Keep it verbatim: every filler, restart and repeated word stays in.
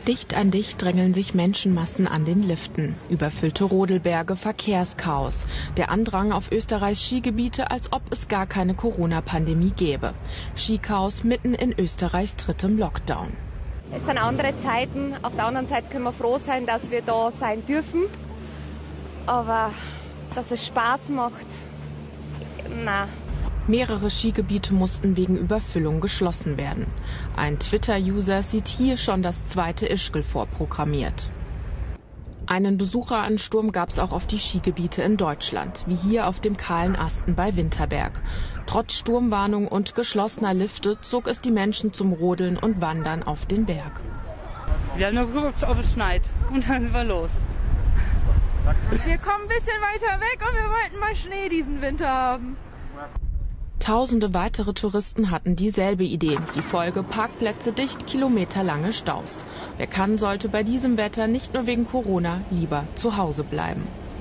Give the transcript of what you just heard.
Dicht an dicht drängeln sich Menschenmassen an den Liften. Überfüllte Rodelberge, Verkehrschaos. Der Andrang auf Österreichs Skigebiete, als ob es gar keine Corona-Pandemie gäbe. Skichaos mitten in Österreichs drittem Lockdown. Es sind andere Zeiten. Auf der anderen Seite können wir froh sein, dass wir da sein dürfen. Aber dass es Spaß macht, na. Mehrere Skigebiete mussten wegen Überfüllung geschlossen werden. Ein Twitter-User sieht hier schon das zweite Ischgl vorprogrammiert. Einen Besucheransturm gab es auch auf die Skigebiete in Deutschland, wie hier auf dem kahlen Asten bei Winterberg. Trotz Sturmwarnung und geschlossener Lifte zog es die Menschen zum Rodeln und Wandern auf den Berg. Wir haben nur geguckt, ob es schneit, und dann sind wir los. Wir kommen ein bisschen weiter weg und wir wollten mal Schnee diesen Winter haben. Tausende weitere Touristen hatten dieselbe Idee. Die Folge: Parkplätze dicht, kilometerlange Staus. Wer kann, sollte bei diesem Wetter nicht nur wegen Corona lieber zu Hause bleiben.